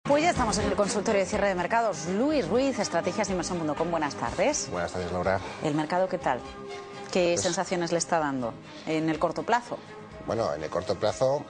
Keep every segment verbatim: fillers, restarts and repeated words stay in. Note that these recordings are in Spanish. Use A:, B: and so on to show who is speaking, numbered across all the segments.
A: Pues ya estamos en el consultorio de cierre de mercados. Luis Ruiz, estrategias de inversión punto com. Buenas tardes.
B: Buenas tardes, Laura.
A: ¿El mercado qué tal? ¿Qué
B: Pues,
A: sensaciones le está dando en el corto plazo?
B: Bueno, en el corto plazo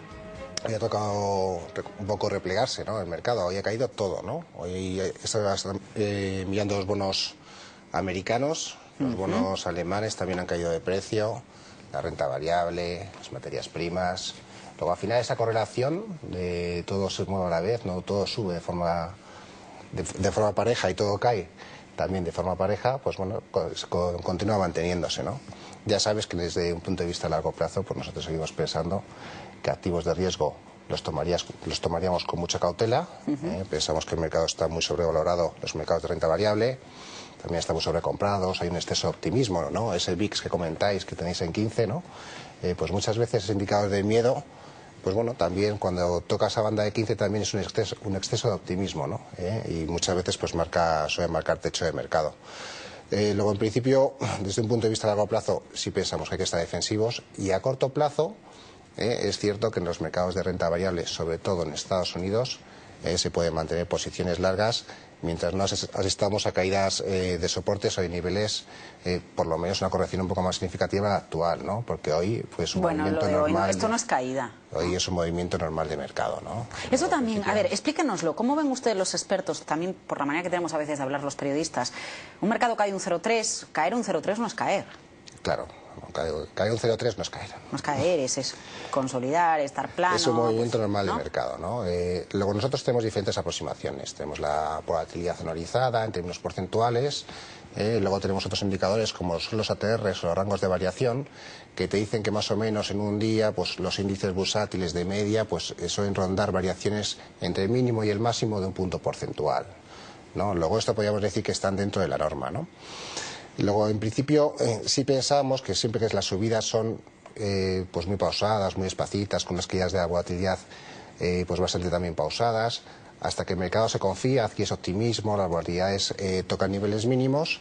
B: ha tocado un poco replegarse, ¿no? El mercado hoy ha caído todo, ¿no? Hoy está eh, mirando los bonos americanos, los uh-huh. bonos alemanes también han caído de precio, la renta variable, las materias primas. Luego, al final, esa correlación de todo se mueve a la vez, no todo sube de forma, de, de forma pareja y todo cae también de forma pareja, pues bueno, con, continúa manteniéndose, ¿no? Ya sabes que desde un punto de vista a largo plazo, pues nosotros seguimos pensando que activos de riesgo los, tomarías, los tomaríamos con mucha cautela. Uh-huh. eh, pensamos que el mercado está muy sobrevalorado, los mercados de renta variable también están muy sobrecomprados, hay un exceso de optimismo, ¿no? Ese V I X que comentáis que tenéis en quince, ¿no? Eh, pues muchas veces es indicador de miedo. Pues bueno, también cuando toca esa banda de quince también es un exceso, un exceso de optimismo, ¿no? ¿Eh? Y muchas veces pues marca, suele marcar techo de mercado. Eh, luego, en principio, desde un punto de vista a largo plazo, sí pensamos que hay que estar defensivos. Y a corto plazo, eh, es cierto que en los mercados de renta variable, sobre todo en Estados Unidos, eh, se pueden mantener posiciones largas, mientras no asistamos a caídas eh, de soportes o de niveles, eh, por lo menos una corrección un poco más significativa de la actual, ¿no? Porque hoy pues un
A: bueno,
B: movimiento
A: lo de
B: normal...
A: Hoy no, esto no es caída.
B: Hoy es un movimiento normal de mercado, ¿no?
A: Eso no, también, a ver, explíquenos,lo ¿cómo ven ustedes los expertos, también por la manera que tenemos a veces de hablar los periodistas? Un mercado cae un cero coma tres, caer un cero coma tres no es caer.
B: Claro, caer, caer un cero coma tres no es caer.
A: No es caer, es, es consolidar, estar plano.
B: Es un movimiento
A: pues,
B: normal
A: ¿no?
B: de mercado, ¿no? Eh, luego nosotros tenemos diferentes aproximaciones. Tenemos la volatilidad anualizada en términos porcentuales. Eh, luego tenemos otros indicadores como son los A T Rs o los rangos de variación, que te dicen que más o menos en un día pues los índices bursátiles de media pues suelen rondar variaciones entre el mínimo y el máximo de un punto porcentual, ¿no? Luego esto podríamos decir que están dentro de la norma, ¿no? Luego, en principio, eh, sí pensamos que siempre que las subidas son eh, pues muy pausadas, muy despacitas, con unas caídas de la volatilidad eh, pues bastante también pausadas, hasta que el mercado se confía, adquiere optimismo, las volatilidades eh, tocan niveles mínimos,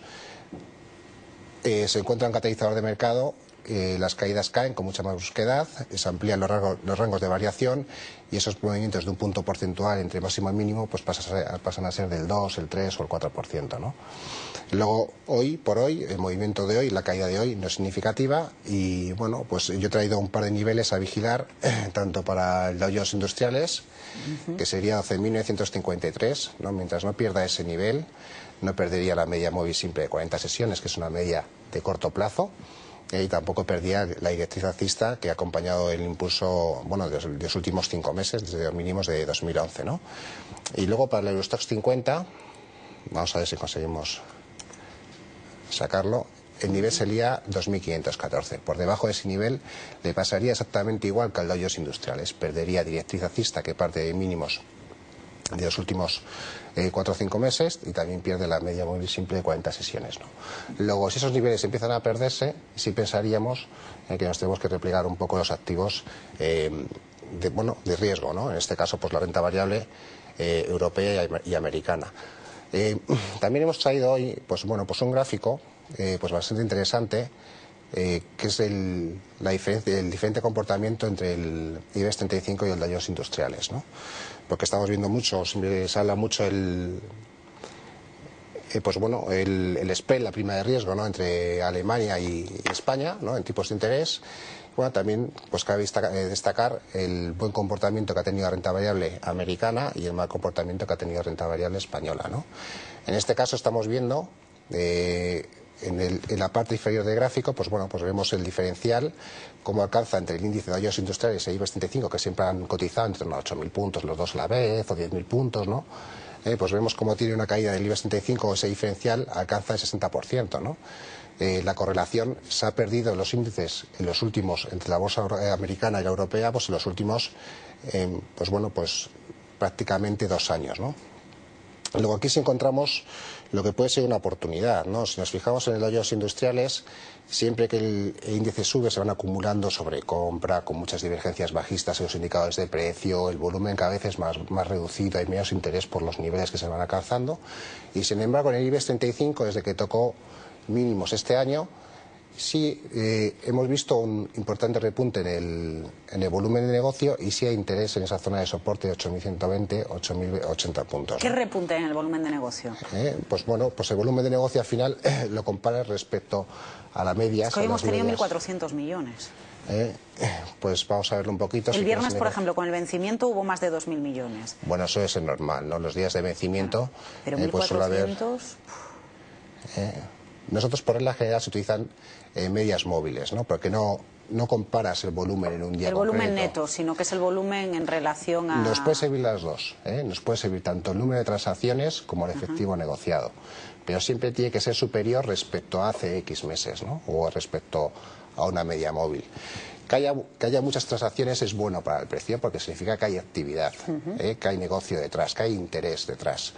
B: eh, se encuentra un catalizador de mercado, eh, las caídas caen con mucha más brusquedad, se amplían los rangos, los rangos de variación y esos movimientos de un punto porcentual entre máximo y mínimo pues pasan a ser, pasan a ser del dos, el tres o el cuatro por ciento, ¿no? Luego, hoy por hoy, el movimiento de hoy, la caída de hoy no es significativa y bueno, pues yo he traído un par de niveles a vigilar, eh, tanto para el Dow Jones Industriales, uh-huh. que sería doce mil novecientos cincuenta y tres, ¿no? Mientras no pierda ese nivel, no perdería la media móvil simple de cuarenta sesiones, que es una media de corto plazo, eh, y tampoco perdía la directriz alcista que ha acompañado el impulso, bueno, de, de los últimos cinco meses, desde los mínimos de dos mil once, ¿no? Y luego para el Eurostoxx cincuenta, vamos a ver si conseguimos sacarlo, el nivel sería dos mil quinientos catorce. Por debajo de ese nivel le pasaría exactamente igual que al Dow Jones Industriales. Perdería directriz alcista que parte de mínimos de los últimos eh, cuatro o cinco meses y también pierde la media móvil simple de cuarenta sesiones, ¿no? Luego, si esos niveles empiezan a perderse, sí pensaríamos eh, que nos tenemos que replegar un poco los activos eh, de, bueno, de riesgo, ¿no? En este caso, pues la renta variable eh, europea y, y americana. Eh, también hemos traído hoy pues bueno pues un gráfico eh, pues bastante interesante eh, que es el, la diferencia, el diferente comportamiento entre el IBEX treinta y cinco y el Dow Jones Industriales, ¿no? Porque estamos viendo mucho, siempre se habla mucho el eh, pues bueno el, el spread, la prima de riesgo, ¿no? Entre Alemania y, y España, ¿no? En tipos de interés. Bueno, también pues cabe destacar el buen comportamiento que ha tenido la renta variable americana y el mal comportamiento que ha tenido la renta variable española, ¿no? En este caso estamos viendo eh, en, el, en la parte inferior del gráfico, pues bueno, pues vemos el diferencial, cómo alcanza entre el índice de Dow Jones Industriales y el IBEX treinta y cinco, que siempre han cotizado entre unos ocho mil puntos los dos a la vez, o diez mil puntos, ¿no? Eh, pues vemos cómo tiene una caída del IBEX treinta y cinco, ese diferencial alcanza el sesenta por ciento, ¿no? Eh, la correlación se ha perdido en los índices en los últimos, entre la bolsa americana y la europea, pues en los últimos, eh, pues bueno, pues prácticamente dos años, ¿no? Luego aquí sí encontramos lo que puede ser una oportunidad, ¿no? Si nos fijamos en el Dow Jones Industriales, siempre que el, el índice sube se van acumulando sobrecompra con muchas divergencias bajistas en los indicadores de precio, el volumen cada vez es más, más reducido, hay menos interés por los niveles que se van alcanzando y sin embargo en el IBEX treinta y cinco desde que tocó mínimos este año Sí, eh, hemos visto un importante repunte en el, en el volumen de negocio y sí hay interés en esa zona de soporte de ocho mil ciento veinte, ocho mil ochenta puntos.
A: ¿Qué repunte en el volumen de negocio?
B: Eh, pues bueno, pues el volumen de negocio al final eh, lo comparas respecto a la media.
A: Es que hoy hemos tenido mil cuatrocientos millones.
B: Eh, pues vamos a verlo un poquito.
A: El
B: si
A: viernes, por
B: negocio.
A: ejemplo, con el vencimiento hubo más de dos mil millones.
B: Bueno, eso es normal, ¿no? Los días de vencimiento.
A: Claro, pero
B: eh,
A: mil cuatrocientos...
B: pues suele haber, eh, nosotros por regla general se utilizan eh, medias móviles, ¿no? Porque no, no comparas el volumen en un día
A: El volumen
B: concreto.
A: neto, sino que es el volumen en relación a...
B: Nos puede servir las dos, ¿eh? Nos puede servir tanto el número de transacciones como el efectivo uh-huh. negociado. Pero siempre tiene que ser superior respecto a hace X meses, ¿no? O respecto a una media móvil. Que haya, que haya muchas transacciones es bueno para el precio porque significa que hay actividad, uh-huh. ¿eh? Que hay negocio detrás, que hay interés detrás.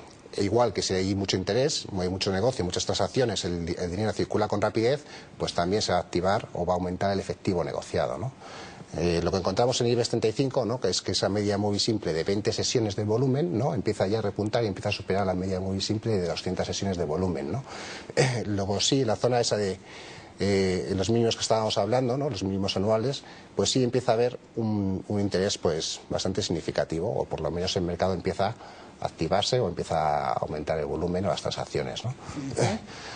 B: E igual que si hay mucho interés, hay mucho negocio, muchas transacciones, el, el dinero circula con rapidez, pues también se va a activar o va a aumentar el efectivo negociado, ¿no? Eh, lo que encontramos en el IBEX treinta y cinco, ¿no? Que es que esa media móvil simple de veinte sesiones de volumen, ¿no? Empieza ya a repuntar y empieza a superar la media móvil simple de doscientas sesiones de volumen, ¿no? Eh, luego sí, la zona esa de eh, en los mínimos que estábamos hablando, ¿no? Los mínimos anuales, pues sí empieza a haber un, un interés pues bastante significativo, o por lo menos el mercado empieza a activarse o empieza a aumentar el volumen o las transacciones, ¿no? Uh-huh.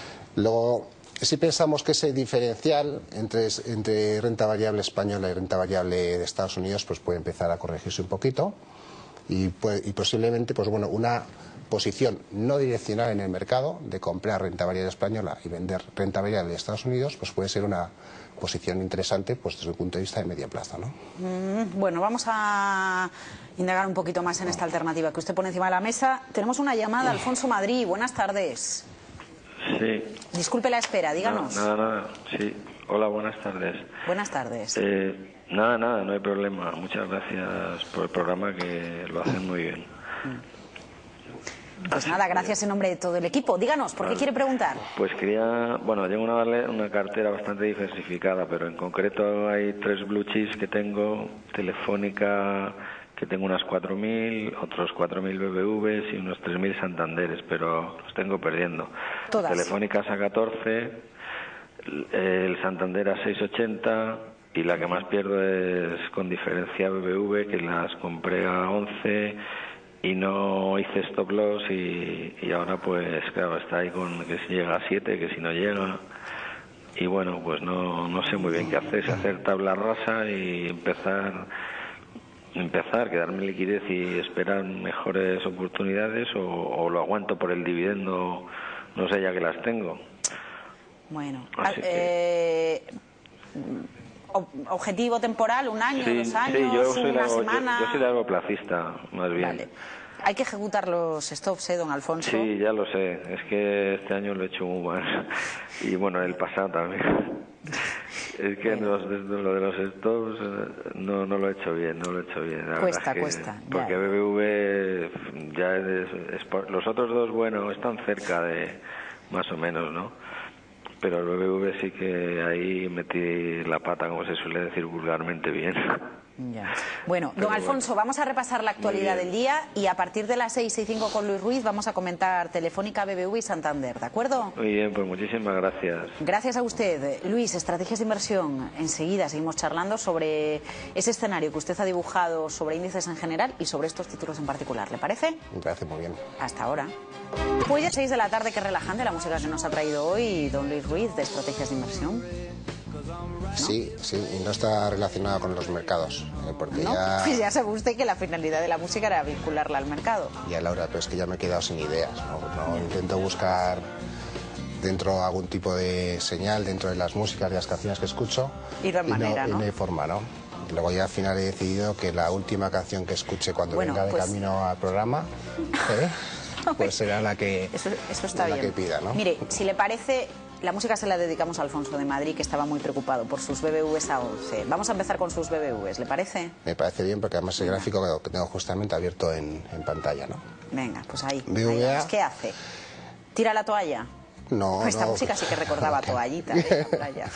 B: Luego, si pensamos que ese diferencial entre, entre renta variable española y renta variable de Estados Unidos pues puede empezar a corregirse un poquito y, puede, y posiblemente pues bueno, una posición no direccional en el mercado de comprar renta variable española y vender renta variable de Estados Unidos pues puede ser una posición interesante pues desde el punto de vista de medio plazo, ¿no?
A: Mm, bueno, vamos a indagar un poquito más en esta alternativa que usted pone encima de la mesa. Tenemos una llamada, Alfonso Madrid, buenas tardes.
C: Sí.
A: Disculpe la espera, díganos.
C: Nada, nada, nada. Sí. Hola, buenas tardes.
A: Buenas tardes.
C: Eh, nada, nada, no hay problema. Muchas gracias por el programa, que lo hacen muy bien.
A: Pues nada, gracias en nombre de todo el equipo. Díganos, ¿por qué
C: vale.
A: quiere preguntar?
C: Pues quería, bueno, tengo una, una cartera bastante diversificada, pero en concreto hay tres blue chips que tengo, Telefónica, que tengo unas cuatro mil, otros cuatro mil B B Vs y unos tres mil Santanderes, pero los tengo perdiendo.
A: Todas.
C: Telefónica a catorce, el Santander a seis ochenta y la que más pierdo es con diferencia B B V, que las compré a once y no hice stop loss y, y ahora pues claro, está ahí con que si llega a siete, que si no llega, y bueno, pues no, no sé muy bien qué hacer, si hacer tabla rasa y empezar empezar, quedarme liquidez y esperar mejores oportunidades o, o lo aguanto por el dividendo, no sé ya que las tengo.
A: Bueno,
C: Así
A: eh, objetivo temporal, un año,
C: sí,
A: dos años,
C: sí, yo soy
A: una
C: largo,
A: semana.
C: Yo, yo soy largo placista, más bien.
A: Vale. Hay que ejecutar los stops, ¿eh, don Alfonso?
C: Sí, ya lo sé. Es que este año lo he hecho muy mal. Y bueno, el pasado también. Es que
A: bueno.
C: los, lo de los stops no, no lo he hecho bien, no lo he hecho bien. La
A: cuesta,
C: que,
A: cuesta.
C: Porque
A: ya.
C: B B V ya es, es, los otros dos, bueno, están cerca de más o menos, ¿no? Pero el B B V sí que ahí metí la pata, como se suele decir vulgarmente, bien.
A: Ya. Bueno, don Alfonso, bueno, vamos a repasar la actualidad del día y a partir de las seis y cinco con Luis Ruiz vamos a comentar Telefónica, B B V y Santander, ¿de acuerdo?
C: Muy bien, pues muchísimas gracias.
A: Gracias a usted. Luis, estrategias de inversión. Enseguida seguimos charlando sobre ese escenario que usted ha dibujado sobre índices en general y sobre estos títulos en particular. ¿Le parece?
B: Me parece muy bien.
A: Hasta ahora. Pues ya seis de la tarde, qué relajante la música que nos ha traído hoy don Luis Ruiz de estrategias de inversión. ¿No?
B: Sí, sí, y no está relacionada con los mercados, eh, porque
A: ¿No?
B: ya...
A: Pues ya sabe usted que la finalidad de la música era vincularla al mercado.
B: Ya, Laura, pero es que ya me he quedado sin ideas, ¿no? No intento buscar dentro algún tipo de señal dentro de las músicas, de las canciones que escucho.
A: Y de manera,
B: no,
A: ¿no?
B: Y no hay forma, ¿no? Luego ya al final he decidido que la última canción que escuche cuando
A: bueno,
B: venga de
A: pues...
B: camino al programa, ¿eh? pues será la que,
A: eso, eso está
B: la
A: bien.
B: que pida, ¿no?
A: Mire, si le parece... La música se la dedicamos a Alfonso de Madrid, que estaba muy preocupado por sus B B Vs a once. Vamos a empezar con sus B B Vs, ¿le parece?
B: Me parece bien, porque además el gráfico que tengo justamente abierto en, en pantalla, ¿no?
A: Venga, pues ahí.
B: B V A...
A: ahí vamos. ¿Qué hace? ¿Tira la toalla?
B: No,
A: pues esta
B: no.
A: música sí que recordaba toallita en la playa.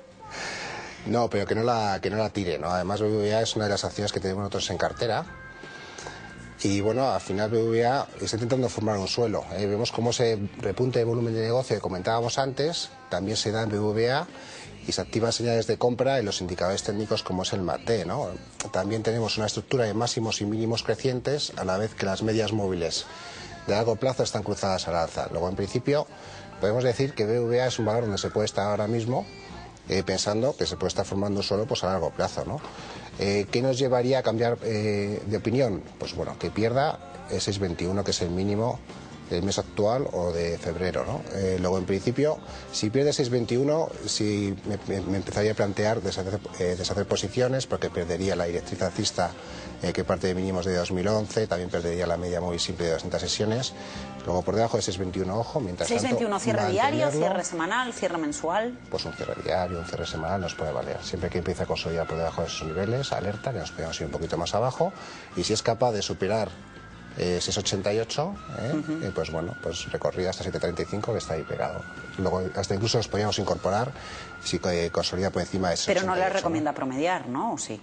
B: No, pero que no la, que no la tire, ¿no? Además, B B V A es una de las acciones que tenemos nosotros en cartera. Y bueno, al final B B V A está intentando formar un suelo. ¿eh? Vemos cómo ese repunte de volumen de negocio que comentábamos antes también se da en B B V A y se activan señales de compra en los indicadores técnicos como es el M A T. ¿no? También tenemos una estructura de máximos y mínimos crecientes a la vez que las medias móviles de largo plazo están cruzadas al alza. Luego, en principio, podemos decir que B B V A es un valor donde se puede estar ahora mismo eh, pensando que se puede estar formando solo pues, a largo plazo, ¿no? Eh, ¿Qué nos llevaría a cambiar eh, de opinión? Pues bueno, que pierda el seis veintiuno, que es el mínimo del mes actual o de febrero, ¿no? Eh, luego, en principio, si pierde seis veintiuno, sí me, me empezaría a plantear deshacer, eh, deshacer posiciones, porque perdería la directriz alcista eh, que parte de mínimos de dos mil once, también perdería la media móvil simple de doscientas sesiones. Luego, por debajo de seis veintiuno, ojo, mientras
A: seis veintiuno,
B: tanto,
A: cierre diario, cierre semanal, cierre mensual.
B: Pues un cierre diario, un cierre semanal nos puede valer. Siempre que empiece a consolidar por debajo de esos niveles, alerta, que nos podemos ir un poquito más abajo. Y si es capaz de superar Eh, seis ochenta y ocho, ¿eh? uh-huh. eh, pues bueno, pues recorrida hasta siete treinta y cinco, que está ahí pegado. Luego hasta incluso nos podríamos incorporar si eh, consolida por encima de seis ochenta y ocho.
A: Pero no le recomienda, ¿no?, promediar, ¿no? ¿O sí?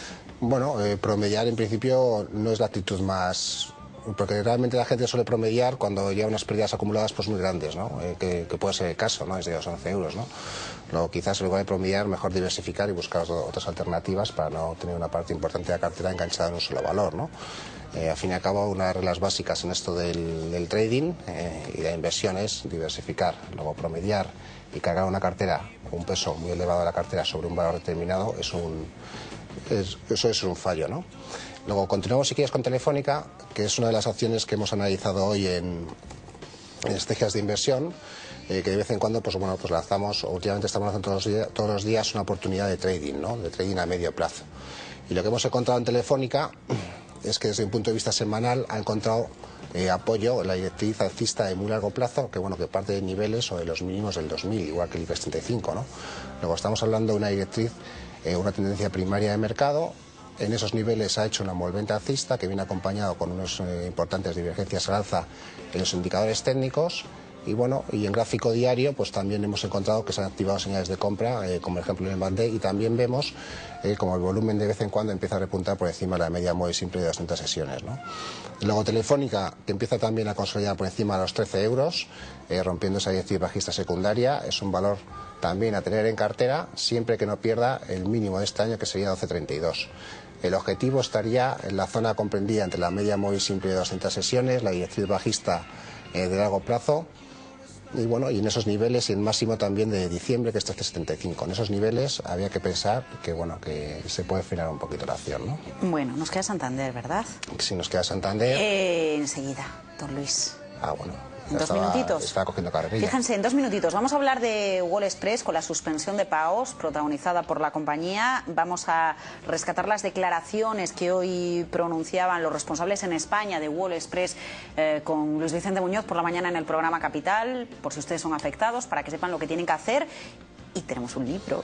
B: Bueno, eh, promediar en principio no es la actitud más... Porque realmente la gente suele promediar cuando lleva unas pérdidas acumuladas pues muy grandes, ¿no? Eh, que, que puede ser el caso, ¿no? Es de los once euros, ¿no? Luego quizás en lugar de promediar, mejor diversificar y buscar otras alternativas para no tener una parte importante de la cartera enganchada en un solo valor, ¿no? Eh, al fin y al cabo, una de las reglas básicas en esto del, del trading eh, y de inversión es diversificar, luego promediar y cargar una cartera, un peso muy elevado de la cartera sobre un valor determinado, es un, es, eso es un fallo, ¿no? Luego continuamos, si quieres, con Telefónica, que es una de las acciones que hemos analizado hoy en, en estrategias de inversión, eh, que de vez en cuando pues, bueno, pues lanzamos, o últimamente estamos lanzando todos los, días, todos los días una oportunidad de trading, ¿no? De trading a medio plazo. Y lo que hemos encontrado en Telefónica es que desde un punto de vista semanal ha encontrado eh, apoyo en la directriz alcista de muy largo plazo, que bueno, que parte de niveles o de los mínimos del dos mil, igual que el IBEX treinta y cinco, ¿no? Luego estamos hablando de una directriz, eh, una tendencia primaria de mercado. En esos niveles ha hecho una envolvente alcista que viene acompañado con unas eh, importantes divergencias al alza en los indicadores técnicos. Y bueno, y en gráfico diario pues también hemos encontrado que se han activado señales de compra, eh, como ejemplo en el M A C D, y también vemos eh, como el volumen de vez en cuando empieza a repuntar por encima de la media móvil simple de doscientas sesiones, ¿no? Luego Telefónica, que empieza también a consolidar por encima de los trece euros, eh, rompiendo esa directriz bajista secundaria, es un valor también a tener en cartera, siempre que no pierda el mínimo de este año, que sería doce treinta y dos. El objetivo estaría en la zona comprendida entre la media móvil simple de doscientas sesiones, la directriz bajista eh, de largo plazo, y bueno, y en esos niveles, y el máximo también de diciembre, que está hasta setenta y cinco. En esos niveles había que pensar que bueno, que se puede frenar un poquito la acción, ¿no?
A: Bueno, nos queda Santander, ¿verdad?
B: Si nos queda Santander...
A: Eh, enseguida, don Luis.
B: Ah, bueno.
A: En dos
B: estaba,
A: minutitos.
B: Estaba cogiendo carrerilla.
A: Fíjense, en dos minutitos. Vamos a hablar de Wall Express con la suspensión de pagos protagonizada por la compañía. Vamos a rescatar las declaraciones que hoy pronunciaban los responsables en España de Wall Express eh, con Luis Vicente Muñoz por la mañana en el programa Capital, por si ustedes son afectados, para que sepan lo que tienen que hacer. Y tenemos un libro,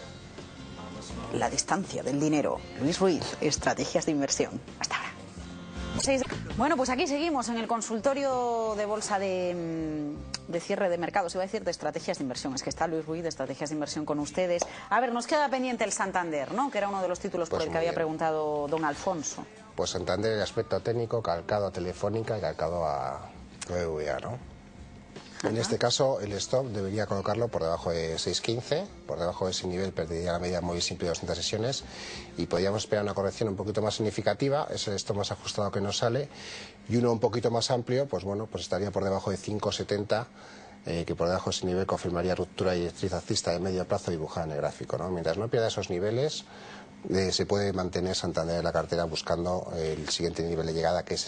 A: La distancia del dinero. Luis Ruiz, Estrategias de inversión. Hasta ahora. Bueno, pues aquí seguimos en el consultorio de bolsa de, de cierre de mercados, iba a decir de estrategias de inversión, es que está Luis Ruiz de estrategias de inversión con ustedes. A ver, nos queda pendiente el Santander, ¿no? Que era uno de los títulos por
B: pues
A: el que había
B: bien.
A: preguntado don Alfonso.
B: Pues Santander, el aspecto técnico, calcado a Telefónica y calcado a B B V A, ¿no? En
A: Ajá.
B: este caso, el stop debería colocarlo por debajo de seis quince, por debajo de ese nivel perdería la media móvil simple de doscientas sesiones y podríamos esperar una corrección un poquito más significativa, es el stop más ajustado que nos sale, y uno un poquito más amplio, pues bueno, pues estaría por debajo de cinco setenta, eh, que por debajo de ese nivel confirmaría ruptura de directriz alcista de medio plazo dibujada en el gráfico, ¿no? Mientras no pierda esos niveles, Eh, se puede mantener Santander en la cartera buscando eh, el siguiente nivel de llegada, que es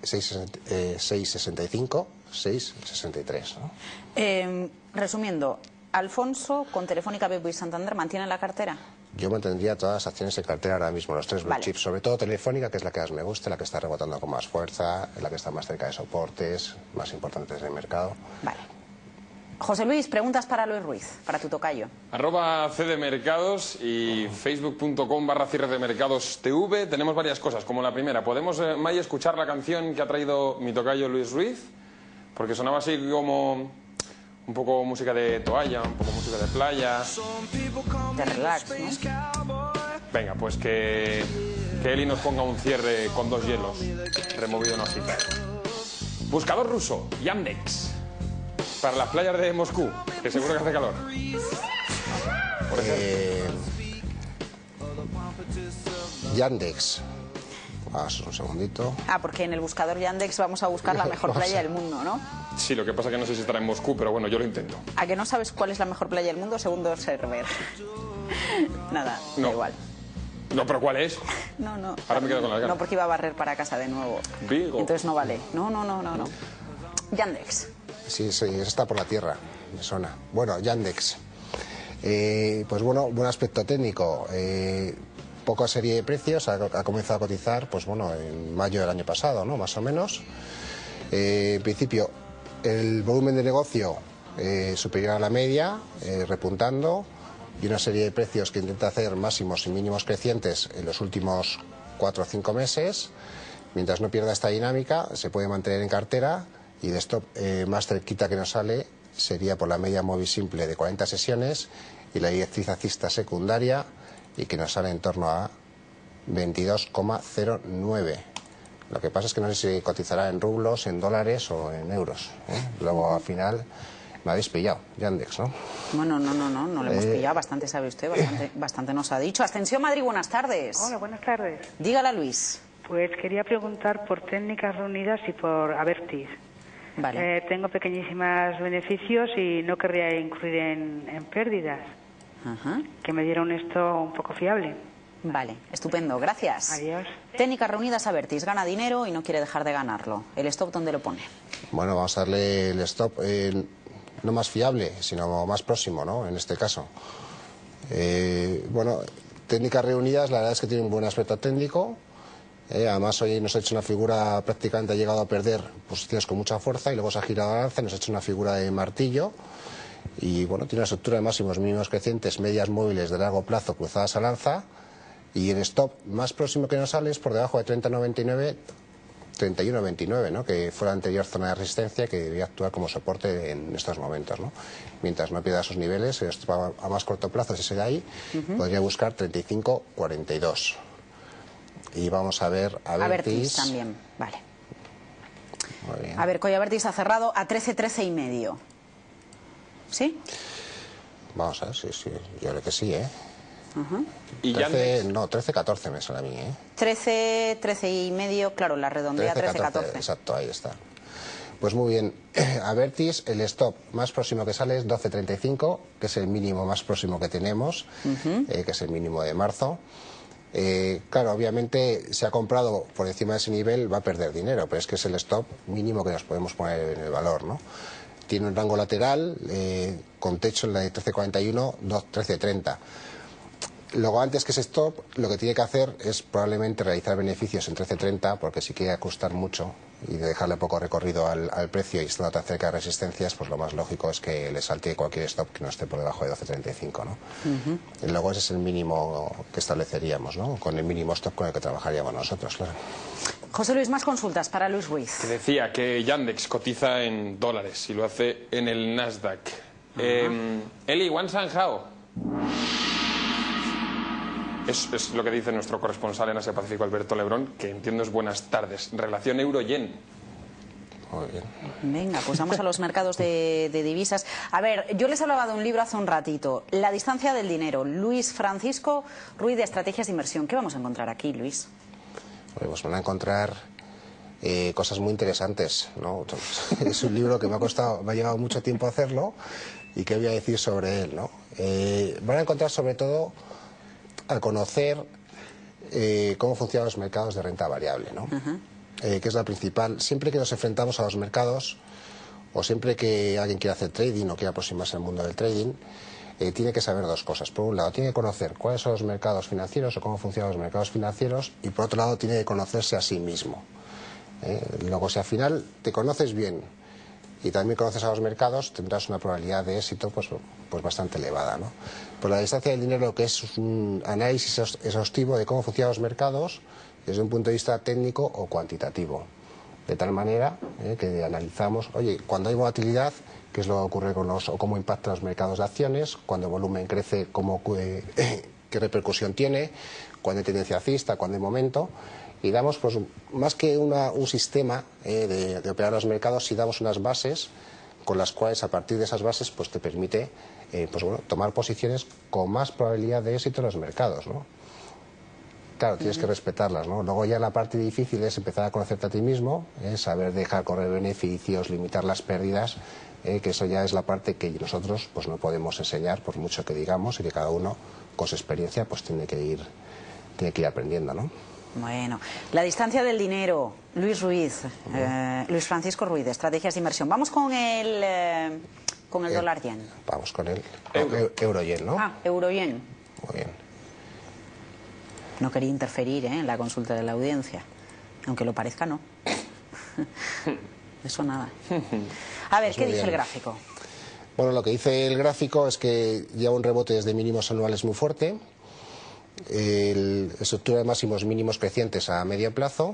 B: seis sesenta y cinco, seis sesenta y tres, ¿no?
A: Eh, resumiendo, Alfonso con Telefónica, B B V A y Santander mantienen la cartera.
B: Yo mantendría todas las acciones en cartera ahora mismo, los tres blue
A: Vale.
B: chips, sobre todo Telefónica, que es la que más me gusta, la que está rebotando con más fuerza, la que está más cerca de soportes, más importantes del mercado.
A: Vale. José Luis, preguntas para Luis Ruiz, para tu tocayo.
D: Arroba C de Mercados y facebook.com barra cierre de mercados TV. Tenemos varias cosas, como la primera. ¿Podemos, eh, May, escuchar la canción que ha traído mi tocayo Luis Ruiz? Porque sonaba así como un poco música de toalla, un poco música de playa.
A: De relax, ¿no?
D: Venga, pues que que Eli nos ponga un cierre con dos hielos, removido en hojita. Buscador ruso, Yandex, para las playas de Moscú, que seguro que hace calor. Por ejemplo.
B: Eh, Yandex. Vamos un segundito.
A: Ah, porque en el buscador Yandex vamos a buscar la mejor playa del mundo, ¿no?
D: Sí, lo que pasa es que no sé si estará en Moscú, pero bueno, yo lo intento.
A: ¿A que no sabes cuál es la mejor playa del mundo? Segundo server. Nada,
D: no.
A: da igual.
D: No, pero ¿cuál es?
A: No, no.
D: Ahora me quedo con las ganas.
A: No, porque iba a barrer para casa de nuevo.
D: Vigo.
A: Entonces no vale. No, no, no, no, no. Yandex.
B: Sí, sí, está por la tierra, me suena. Bueno, Yandex. Eh, pues bueno, buen aspecto técnico. Eh, poca serie de precios, ha, ha comenzado a cotizar, pues bueno, en mayo del año pasado, ¿no? Más o menos. Eh, en principio, el volumen de negocio eh, superior a la media, eh, repuntando, y una serie de precios que intenta hacer máximos y mínimos crecientes en los últimos cuatro o cinco meses. Mientras no pierda esta dinámica, se puede mantener en cartera, y de stop eh, más cerquita que nos sale sería por la media móvil simple de cuarenta sesiones y la directriz alcista secundaria, y que nos sale en torno a veintidós coma cero nueve. Lo que pasa es que no sé si cotizará en rublos, en dólares o en euros, ¿eh? Luego al final me habéis pillado, Yandex, ¿no?
A: Bueno, no, no, no, no le hemos
B: Eh,
A: pillado, bastante sabe usted, bastante, bastante nos ha dicho. Ascensión Madrid, buenas tardes.
E: Hola, buenas tardes.
A: Dígala, Luis.
E: Pues quería preguntar por Técnicas Reunidas y por Abertis.
A: Vale.
E: Eh, tengo pequeñísimos beneficios y no querría incurrir en, en pérdidas.
A: Ajá.
E: Que me diera un esto un poco fiable.
A: Vale, estupendo, gracias.
E: Adiós.
A: Técnicas Reunidas, Abertis, gana dinero y no quiere dejar de ganarlo. ¿El stop dónde lo pone?
B: Bueno, vamos a darle el stop, eh, no más fiable, sino más próximo, ¿no? En este caso. Eh, bueno, Técnicas Reunidas, la verdad es que tiene un buen aspecto técnico. Eh, además, hoy nos ha hecho una figura, prácticamente ha llegado a perder posiciones con mucha fuerza y luego se ha girado al alza y nos ha hecho una figura de martillo. Y bueno, tiene una estructura de máximos, mínimos crecientes, medias móviles de largo plazo cruzadas al alza. Y el stop más próximo que nos sale es por debajo de treinta noventa y nueve, treinta y uno veintinueve, ¿no? Que fue la anterior zona de resistencia que debía actuar como soporte en estos momentos, ¿no? Mientras no pierda esos niveles, el stop a más corto plazo, si se da ahí, uh-huh. podría buscar treinta y cinco cuarenta y dos. Y vamos a ver Abertis.
A: Abertis también, vale.
B: Muy bien.
A: A ver, Coya Abertis ha cerrado a trece, trece y medio. ¿Sí?
B: Vamos a ver, sí, sí, yo creo que sí, ¿eh?
A: Uh-huh.
D: ¿Y
B: trece, no, trece catorce me sale a mí, ¿eh?
A: trece, trece y medio, claro, la redondea trece, catorce.
B: Exacto, ahí está. Pues muy bien, Abertis, el stop más próximo que sale es doce treinta y cinco, que es el mínimo más próximo que tenemos, uh-huh. eh, que es el mínimo de marzo. Eh, claro, obviamente, si ha comprado por encima de ese nivel va a perder dinero, pero es que es el stop mínimo que nos podemos poner en el valor, ¿no? Tiene un rango lateral eh, con techo en la de trece cuarenta y uno, trece treinta. Luego, antes que ese stop, lo que tiene que hacer es probablemente realizar beneficios en trece treinta, porque si quiere ajustar mucho y dejarle poco recorrido al, al precio y estando tan cerca de resistencias, pues lo más lógico es que le salte cualquier stop que no esté por debajo de doce treinta y cinco, ¿no? Uh-huh. Y luego ese es el mínimo que estableceríamos, ¿no? Con el mínimo stop con el que trabajaríamos nosotros, claro.
A: José Luis, más consultas para Luis Ruiz.
D: Que decía que Yandex cotiza en dólares y lo hace en el Nasdaq. Uh-huh. eh, Eli, Wan Sanhao. Es, es lo que dice nuestro corresponsal en Asia Pacífico, Alberto Lebrón, que entiendo es buenas tardes. Relación euro-yen.
B: Muy bien.
A: Venga, pues vamos a los mercados de, de divisas. A ver, yo les hablaba de un libro hace un ratito, La distancia del dinero, Luis Francisco Ruiz, de Estrategias de Inversión. ¿Qué vamos a encontrar aquí, Luis?
B: Pues van a encontrar eh, cosas muy interesantes, ¿no? Es un libro que me ha costado, me ha llevado mucho tiempo hacerlo, y qué voy a decir sobre él, ¿no? Eh, van a encontrar sobre todo a conocer eh, cómo funcionan los mercados de renta variable, ¿no? Uh-huh. eh, que es la principal. Siempre que nos enfrentamos a los mercados, o siempre que alguien quiera hacer trading o quiera aproximarse al mundo del trading, eh, tiene que saber dos cosas. Por un lado, tiene que conocer cuáles son los mercados financieros o cómo funcionan los mercados financieros, y por otro lado, tiene que conocerse a sí mismo. Eh, luego, si al final te conoces bien y también conoces a los mercados, tendrás una probabilidad de éxito pues, pues bastante elevada, ¿no? Por la distancia del dinero, lo que es un análisis exhaustivo de cómo funcionan los mercados desde un punto de vista técnico o cuantitativo. De tal manera eh, que analizamos, oye, cuando hay volatilidad, qué es lo que ocurre con los, o cómo impactan los mercados de acciones, cuando el volumen crece, cómo, eh, qué repercusión tiene, cuándo hay tendencia alcista, cuándo hay momento. Y damos, pues, más que una, un sistema eh, de, de operar los mercados, sí damos unas bases con las cuales, a partir de esas bases, pues te permite eh, pues, bueno, tomar posiciones con más probabilidad de éxito en los mercados, ¿no? Claro, tienes que respetarlas, ¿no? Luego ya la parte difícil es empezar a conocerte a ti mismo, eh, saber dejar correr beneficios, limitar las pérdidas, eh, que eso ya es la parte que nosotros pues no podemos enseñar, por mucho que digamos, y que cada uno con su experiencia pues tiene que ir, tiene que ir aprendiendo, ¿no?
A: Bueno, la distancia del dinero, Luis Ruiz, uh-huh. eh, Luis Francisco Ruiz, de Estrategias de Inversión. Vamos con el, eh, con el eh, dólar yen.
B: Vamos con el euro. euro yen, ¿no?
A: Ah, euro yen.
B: Muy bien.
A: No quería interferir ¿eh? en la consulta de la audiencia, aunque lo parezca, no. Eso nada. A ver, pues ¿qué dice bien el gráfico?
B: Bueno, lo que dice el gráfico es que lleva un rebote desde mínimos anuales muy fuerte. El, estructura de máximos mínimos crecientes a medio plazo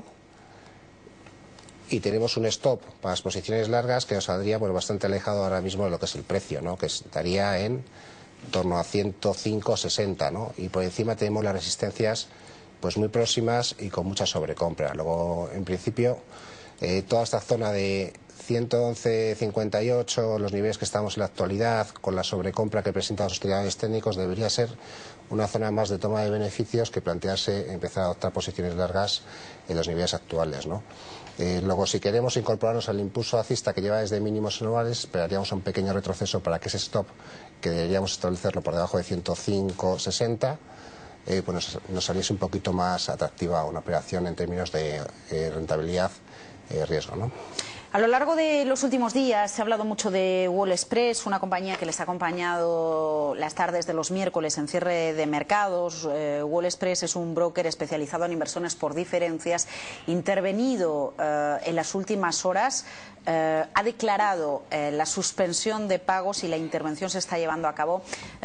B: y tenemos un stop para las posiciones largas que nos saldría pues, bastante alejado ahora mismo de lo que es el precio, ¿no? Que estaría en torno a ciento cinco sesenta, ¿no? Y por encima tenemos las resistencias pues muy próximas y con mucha sobrecompra. Luego, en principio, eh, toda esta zona de ciento once cincuenta y ocho, los niveles que estamos en la actualidad, con la sobrecompra que presentan los estudiantes técnicos, debería ser una zona más de toma de beneficios que plantearse empezar a adoptar posiciones largas en los niveles actuales, ¿no? Eh, luego, si queremos incorporarnos al impulso alcista que lleva desde mínimos anuales, esperaríamos un pequeño retroceso para que ese stop, que deberíamos establecerlo por debajo de ciento cinco sesenta, eh, pues nos, nos saliese un poquito más atractiva una operación en términos de eh, rentabilidad eh, riesgo, ¿no?
A: A lo largo de los últimos días se ha hablado mucho de Wall Express, una compañía que les ha acompañado las tardes de los miércoles en cierre de mercados. Eh, Wall Express es un broker especializado en inversiones por diferencias, intervenido eh, en las últimas horas. Eh, ha declarado eh, la suspensión de pagos y la intervención se está llevando a cabo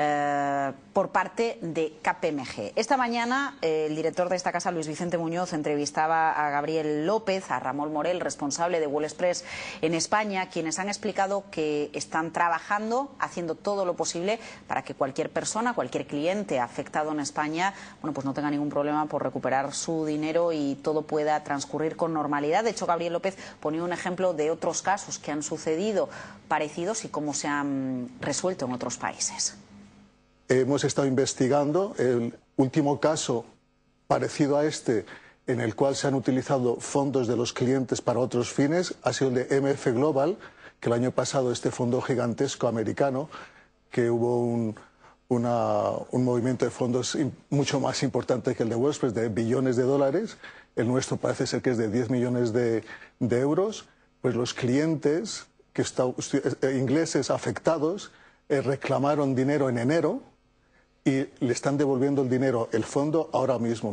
A: eh, por parte de K P M G. Esta mañana eh, el director de esta casa, Luis Vicente Muñoz, entrevistaba a Gabriel López, a Ramón Morel, responsable de Wall Express en España, quienes han explicado que están trabajando, haciendo todo lo posible para que cualquier persona, cualquier cliente afectado en España, bueno, pues no tenga ningún problema por recuperar su dinero y todo pueda transcurrir con normalidad. De hecho, Gabriel López ponía un ejemplo de otro casos que han sucedido parecidos y cómo se han resuelto en otros países.
F: Hemos estado investigando el último caso parecido a este en el cual se han utilizado fondos de los clientes para otros fines, ha sido el de M F Global, que el año pasado este fondo gigantesco americano, que hubo un, una, un movimiento de fondos mucho más importante que el de Wall Express, de billones de dólares. El nuestro parece ser que es de diez millones de, de euros. Pues los clientes que está, ingleses afectados eh, reclamaron dinero en enero y le están devolviendo el dinero, el fondo, ahora mismo.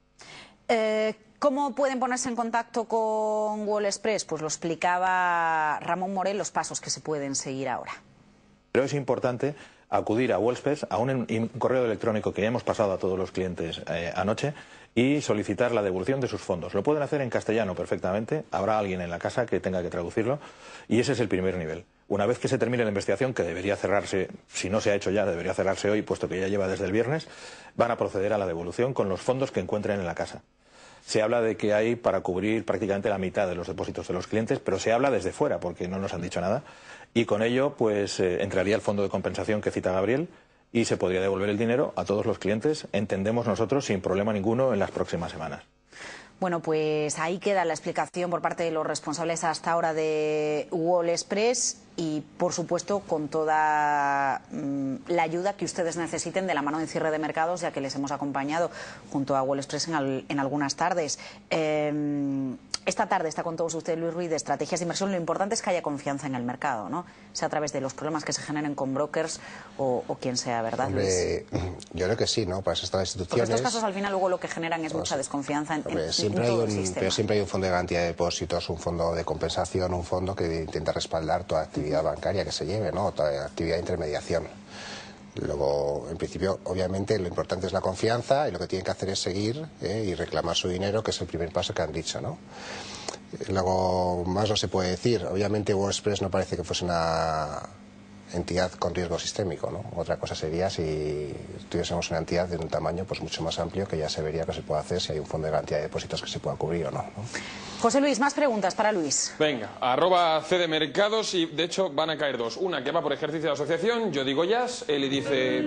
A: Eh, ¿Cómo pueden ponerse en contacto con Wall Express? Pues lo explicaba Ramón Morel, los pasos que se pueden seguir ahora.
G: Pero es importante acudir a Wall Express, a un, un correo electrónico que ya hemos pasado a todos los clientes eh, anoche, y solicitar la devolución de sus fondos. Lo pueden hacer en castellano perfectamente, habrá alguien en la casa que tenga que traducirlo, y ese es el primer nivel. Una vez que se termine la investigación, que debería cerrarse, si no se ha hecho ya, debería cerrarse hoy, puesto que ya lleva desde el viernes, van a proceder a la devolución con los fondos que encuentren en la casa. Se habla de que hay para cubrir prácticamente la mitad de los depósitos de los clientes, pero se habla desde fuera, porque no nos han dicho nada, y con ello pues eh, entraría el fondo de compensación que cita Gabriel, y se podría devolver el dinero a todos los clientes, entendemos nosotros, sin problema ninguno en las próximas semanas.
A: Bueno, pues ahí queda la explicación por parte de los responsables hasta ahora de Wall Express y, por supuesto, con toda mmm, la ayuda que ustedes necesiten de la mano de cierre de mercados, ya que les hemos acompañado junto a Wall Express en, al, en algunas tardes. Eh, esta tarde está con todos ustedes Luis Ruiz de Estrategias de Inversión. Lo importante es que haya confianza en el mercado, ¿no? Sea a través de los problemas que se generen con brokers o, o quien sea, ¿verdad,
B: Hombre,
A: Luis?
B: Yo creo que sí, ¿no? Para estas instituciones...
A: Porque estos casos al final luego lo que generan es
B: pues,
A: mucha desconfianza en,
B: hombre,
A: en,
B: siempre
A: en todo
B: hay un,
A: el sistema.
B: Pero siempre hay un fondo de garantía de depósitos, un fondo de compensación, un fondo que intenta respaldar toda actividad bancaria que se lleve, ¿no? Toda actividad de intermediación. Luego, en principio, obviamente, lo importante es la confianza y lo que tienen que hacer es seguir eh, y reclamar su dinero, que es el primer paso que han dicho, ¿no? Luego, más no se puede decir. Obviamente, Wall Express no parece que fuese una entidad con riesgo sistémico, ¿no? Otra cosa sería si tuviésemos una entidad de un tamaño pues mucho más amplio, que ya se vería que se puede hacer, si hay un fondo de garantía de depósitos que se pueda cubrir o no, ¿no?
A: José Luis, más preguntas para Luis.
D: Venga, arroba C de Mercados, y de hecho van a caer dos. Una que va por ejercicio de asociación, yo digo Jazz, él y dice...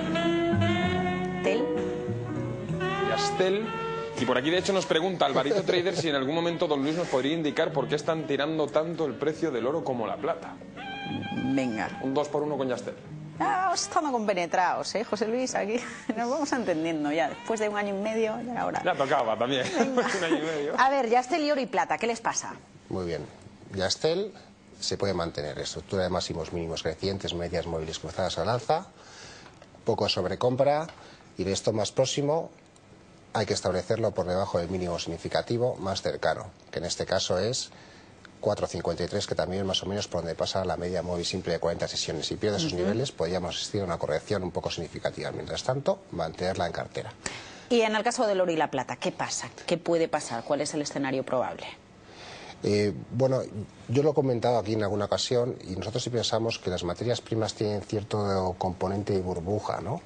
A: Tel.
D: Yastel. Y por aquí de hecho nos pregunta Alvarito Trader si en algún momento don Luis nos podría indicar por qué están tirando tanto el precio del oro como la plata.
A: Venga.
D: Un dos por uno con Yastel.
A: Ah, estamos compenetrados, ¿eh, José Luis? Aquí nos vamos entendiendo ya. Después de un año y medio, ya ahora.
D: Ya tocaba también. Un año y medio.
A: A ver, Yastel y oro y plata, ¿qué les pasa?
B: Muy bien. Yastel se puede mantener. Estructura de máximos mínimos crecientes, medias móviles cruzadas al alza, poco sobrecompra, y de esto más próximo hay que establecerlo por debajo del mínimo significativo más cercano, que en este caso es cuatro cincuenta y tres, que también es más o menos por donde pasa la media móvil simple de cuarenta sesiones. Si pierde esos uh-huh. niveles, podríamos asistir a una corrección un poco significativa. Mientras tanto, mantenerla en cartera.
A: Y en el caso del oro y la plata, ¿qué pasa? ¿Qué puede pasar? ¿Cuál es el escenario probable?
B: Eh, bueno, yo lo he comentado aquí en alguna ocasión, y nosotros sí pensamos que las materias primas tienen cierto componente de burbuja, ¿no?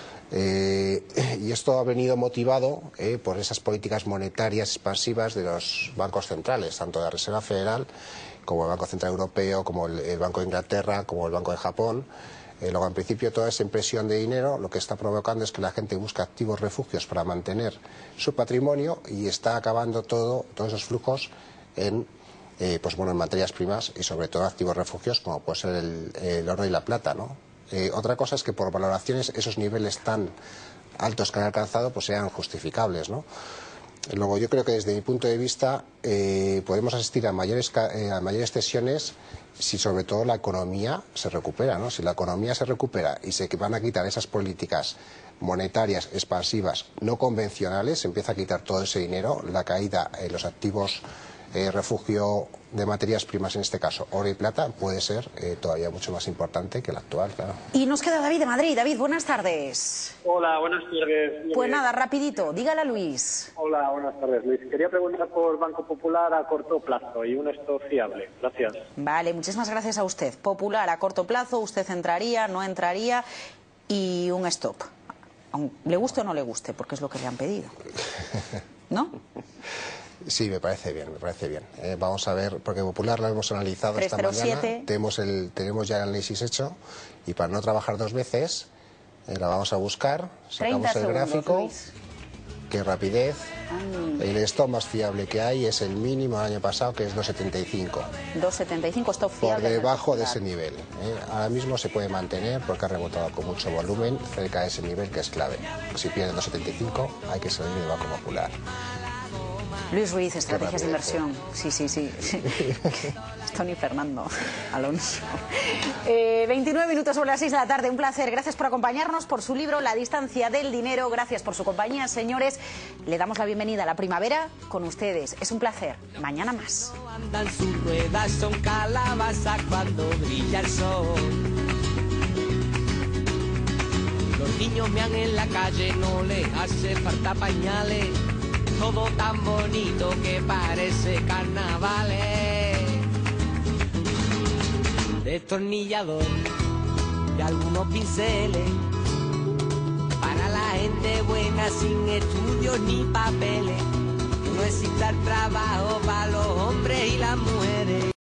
B: Eh, y esto ha venido motivado eh, por esas políticas monetarias expansivas de los bancos centrales, tanto de la Reserva Federal como el Banco Central Europeo, como el, el Banco de Inglaterra, como el Banco de Japón. Eh, luego, en principio, toda esa impresión de dinero lo que está provocando es que la gente busca activos refugios para mantener su patrimonio, y está acabando todo, todos esos flujos en, eh, pues, bueno, en materias primas y sobre todo activos refugios como puede ser el, el oro y la plata, ¿no? Eh, otra cosa es que por valoraciones esos niveles tan altos que han alcanzado pues sean justificables, ¿no? Luego yo creo que desde mi punto de vista eh, podemos asistir a mayores, eh, a mayores cesiones si sobre todo la economía se recupera, ¿no? Si la economía se recupera y se van a quitar esas políticas monetarias expansivas no convencionales, se empieza a quitar todo ese dinero, la caída en los activos eh, refugio de materias primas, en este caso oro y plata, puede ser eh, todavía mucho más importante que la actual, claro.
A: Y nos queda David de Madrid. David, buenas tardes.
H: Hola, buenas tardes.
A: Pues nada, rapidito, dígale a Luis.
H: Hola, buenas tardes, Luis. Quería preguntar por Banco Popular a corto plazo y un stock fiable. Gracias.
A: Vale, muchísimas gracias a usted. Popular a corto plazo, usted entraría, no entraría, y un stop. Le guste o no le guste, porque es lo que le han pedido, ¿no?
B: Sí, me parece bien, me parece bien. Eh, vamos a ver, porque Popular lo hemos analizado esta mañana, tenemos, el, tenemos ya el análisis hecho, y para no trabajar dos veces, eh, la vamos a buscar, sacamos el gráfico, Luis. Qué rapidez. Ay. El stop más fiable que hay es el mínimo del año pasado, que es dos setenta y cinco.
A: dos setenta y cinco stop fiable.
B: Por debajo de ese nivel. ¿eh? Ahora mismo se puede mantener porque ha rebotado con mucho volumen cerca de ese nivel, que es clave. Si pierde dos setenta y cinco hay que salir de Banco Popular.
A: Luis Ruiz, estrategias de inversión. Sí, sí, sí. Tony Fernando Alonso. Eh, veintinueve minutos sobre las seis de la tarde. Un placer. Gracias por acompañarnos, por su libro La distancia del dinero. Gracias por su compañía, señores. Le damos la bienvenida a la primavera con ustedes. Es un placer. Mañana más.
I: Andan sus ruedas, son calabaza cuando brilla el sol. Los niños mean en la calle, no les hace falta pañales. Todo tan bonito que parece carnavales. Destornillador y algunos pinceles para la gente buena sin estudios ni papeles. No existe el trabajo para los hombres y las mujeres.